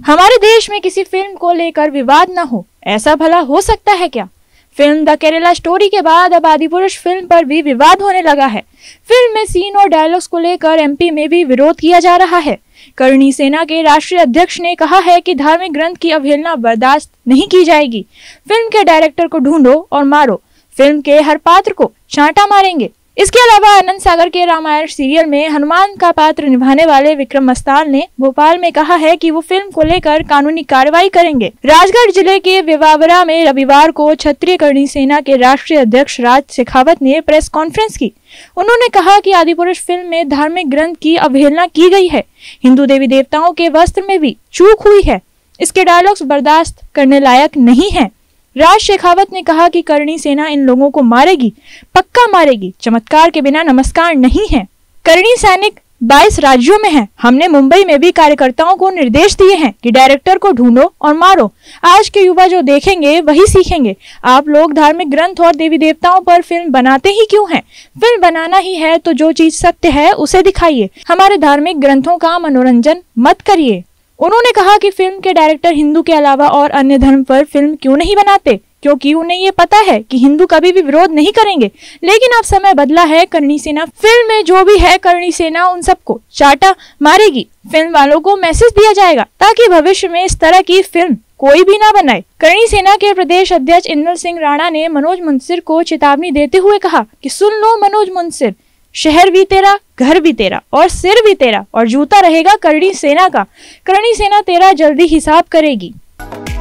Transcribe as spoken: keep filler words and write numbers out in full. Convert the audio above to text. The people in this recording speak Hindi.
हमारे देश में किसी फिल्म को लेकर विवाद न हो, ऐसा भला हो सकता है क्या? फिल्म द केरला स्टोरी के बाद अब आदिपुरुष फिल्म पर भी विवाद होने लगा है। फिल्म में सीन और डायलॉग्स को लेकर एमपी में भी विरोध किया जा रहा है। करणी सेना के राष्ट्रीय अध्यक्ष ने कहा है कि धार्मिक ग्रंथ की अवहेलना बर्दाश्त नहीं की जाएगी। फिल्म के डायरेक्टर को ढूंढो और मारो, फिल्म के हर पात्र को चांटा मारेंगे। इसके अलावा आनंद सागर के रामायण सीरियल में हनुमान का पात्र निभाने वाले विक्रम मस्तान ने भोपाल में कहा है कि वो फिल्म को लेकर कानूनी कार्रवाई करेंगे। राजगढ़ जिले के विवावरा में रविवार को क्षत्रिय करणी सेना के राष्ट्रीय अध्यक्ष राज शेखावत ने प्रेस कॉन्फ्रेंस की। उन्होंने कहा कि आदिपुरुष फिल्म में धार्मिक ग्रंथ की अवहेलना की गई है। हिंदू देवी देवताओं के वस्त्र में भी चूक हुई है। इसके डायलॉग्स बर्दाश्त करने लायक नहीं है। राज शेखावत ने कहा कि करणी सेना इन लोगों को मारेगी, पक्का मारेगी। चमत्कार के बिना नमस्कार नहीं है। करणी सैनिक बाईस राज्यों में है। हमने मुंबई में भी कार्यकर्ताओं को निर्देश दिए हैं कि डायरेक्टर को ढूंढो और मारो। आज के युवा जो देखेंगे वही सीखेंगे। आप लोग धार्मिक ग्रंथ और देवी देवताओं पर फिल्म बनाते ही क्यों हैं? फिल्म बनाना ही है तो जो चीज सत्य है उसे दिखाइए। हमारे धार्मिक ग्रंथों का मनोरंजन मत करिए। उन्होंने कहा कि फिल्म के डायरेक्टर हिंदू के अलावा और अन्य धर्म पर फिल्म क्यों नहीं बनाते, क्योंकि उन्हें ये पता है कि हिंदू कभी भी विरोध नहीं करेंगे। लेकिन अब समय बदला है। करणी सेना फिल्म में जो भी है, करणी सेना उन सबको चाटा मारेगी। फिल्म वालों को मैसेज दिया जाएगा ताकि भविष्य में इस तरह की फिल्म कोई भी ना बनाए। करणी सेना के प्रदेश अध्यक्ष इंदल सिंह राणा ने मनोज मुंसिर को चेतावनी देते हुए कहा कि सुन लो मनोज मुंसिर, शहर भी तेरा, घर भी तेरा और सिर भी तेरा और जूता रहेगा करणी सेना का। करणी सेना तेरा जल्दी हिसाब करेगी।